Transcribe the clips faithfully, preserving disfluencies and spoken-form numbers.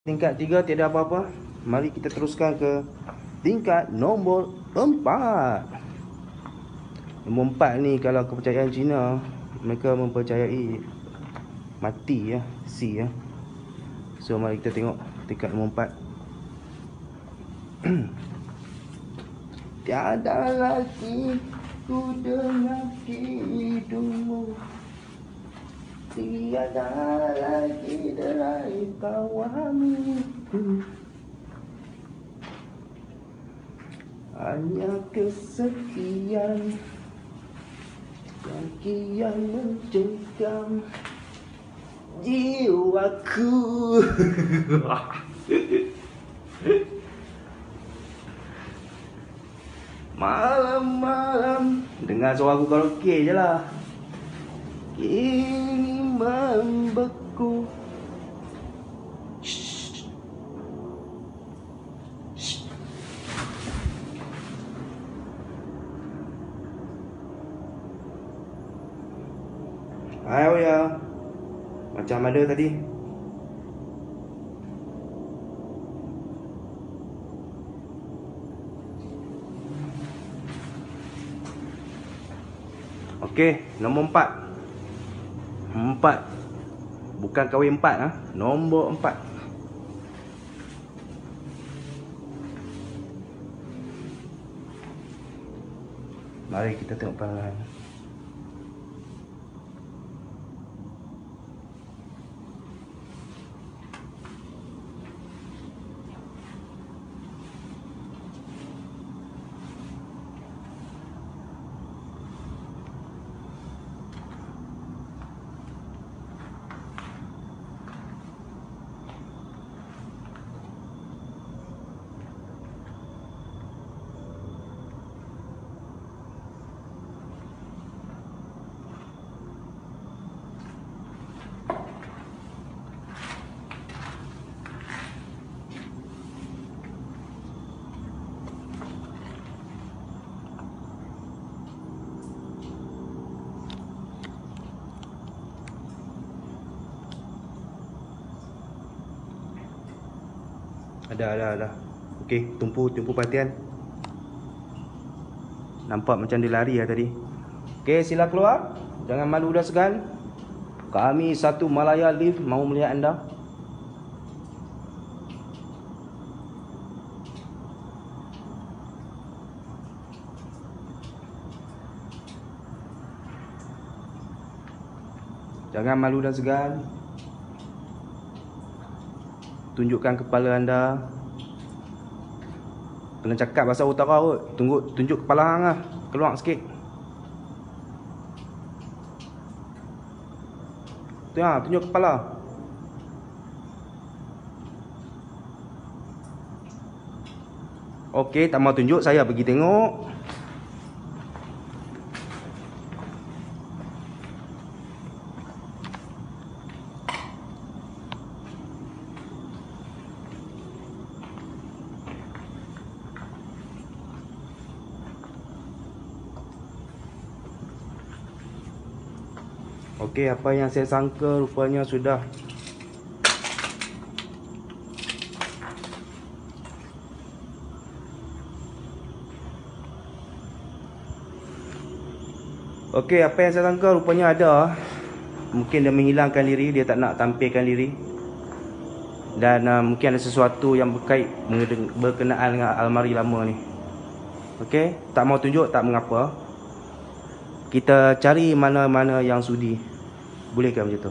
Tingkat tiga tiada apa-apa. Mari kita teruskan ke tingkat nombor empat. Nombor empat ni kalau kepercayaan Cina, mereka mempercayai mati ya, si ya. So mari kita tengok tingkat nombor empat. Tiada lagi ku dengar hidungmu, tiada lagi derai tawamu, hanya kesekian yang kian mencengkam jiwaku. Malam-malam dengar suara aku karaoke je lah, kini membeku. Shh. Shh. Ayo ya, macam ada tadi. Okey, nombor empat. Empat. Bukan kahwin empat ha? Nombor empat. Mari kita tengok perlahan. Ada, ada, ada. Okey, tumpu, tumpu perhatian. Nampak macam dia lari lah tadi. Okey, sila keluar. Jangan malu dan segan. Kami satu Malaya Live mahu melihat anda. Jangan malu dan segan. Tunjukkan kepala anda. Kena cakap bahasa utara kot. Tunggu, tunjuk kepala hang lah. Keluar sikit. Tu ha, tunjuk kepala. Okey, tak mau tunjuk, saya pergi tengok. Okey, apa yang saya sangka rupanya sudah. Okey, apa yang saya sangka rupanya ada. Mungkin dia menghilangkan diri, dia tak nak tampilkan diri. Dan uh, mungkin ada sesuatu yang berkait berkenaan dengan almari lama ni. Okey, tak mau tunjuk tak mengapa. Kita cari mana-mana yang sudi. Bolehkah macam tu?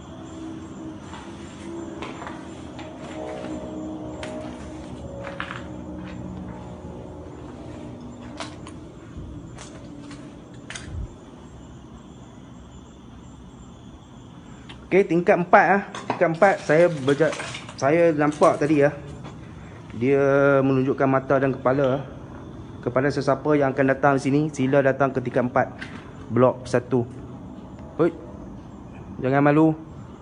Okey, tingkat empat ah. Tingkat empat saya berja saya nampak tadi ya. Dia menunjukkan mata dan kepala. Kepada sesiapa yang akan datang sini, sila datang ke tingkat empat. Blok satu. Oi. Jangan malu.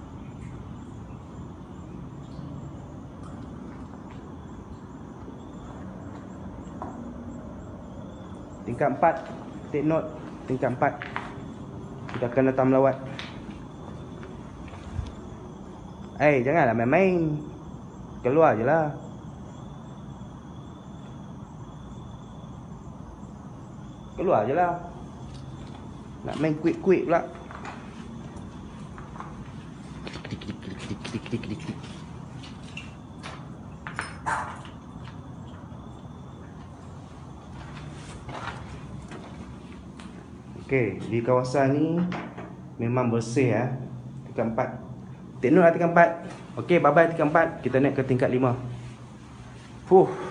Tingkat empat. Take note. Tingkat empat. Kita akan datang melawat. Eh, hey, janganlah main-main. Keluar je lah. Keluar je lah. Nak main quick-quick pula. Okey, di kawasan ni memang bersih ya. Tingkat empat. Take note lah tingkat empat. Okey, bye-bye tingkat empat. Kita naik ke tingkat lima. Fuh.